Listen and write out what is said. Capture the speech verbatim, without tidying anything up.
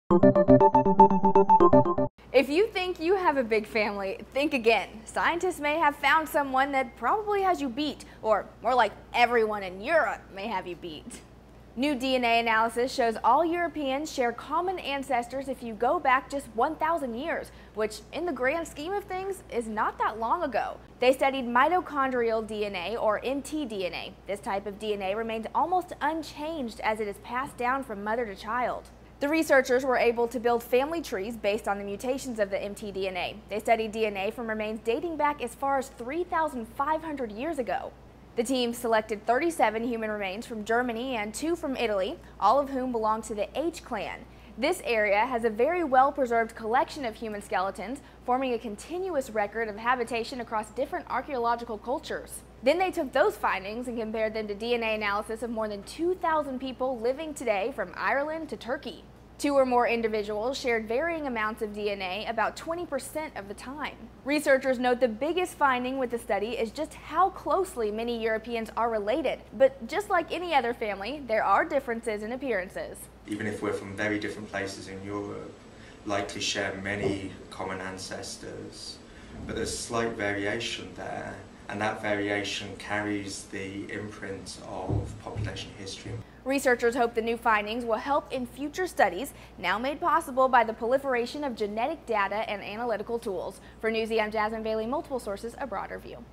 If you think you have a big family, think again. Scientists may have found someone that probably has you beat, or more like everyone in Europe may have you beat. New D N A analysis shows all Europeans share common ancestors if you go back just one thousand years, which in the grand scheme of things is not that long ago. They studied mitochondrial D N A, or M T D N A. This type of D N A remains almost unchanged as it is passed down from mother to child. The researchers were able to build family trees based on the mutations of the M T D N A. They studied D N A from remains dating back as far as three thousand five hundred years ago. The team selected thirty-seven human remains from Germany and two from Italy, all of whom belong to the H clan. This area has a very well-preserved collection of human skeletons, forming a continuous record of habitation across different archaeological cultures. Then they took those findings and compared them to D N A analysis of more than two thousand people living today from Ireland to Turkey. Two or more individuals shared varying amounts of D N A about twenty percent of the time. Researchers note the biggest finding with the study is just how closely many Europeans are related. But just like any other family, there are differences in appearances. Even if we're from very different places in Europe, likely share many common ancestors, but there's slight variation there, and that variation carries the imprint of population history. Researchers hope the new findings will help in future studies, now made possible by the proliferation of genetic data and analytical tools. For Newsy, I'm Jasmine Bailey, multiple sources, a broader view.